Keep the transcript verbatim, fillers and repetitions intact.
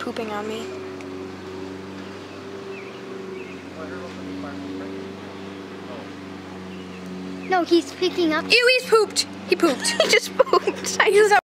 pooping on me. No, he's picking up. Ew, he's pooped. He pooped. He just pooped. I just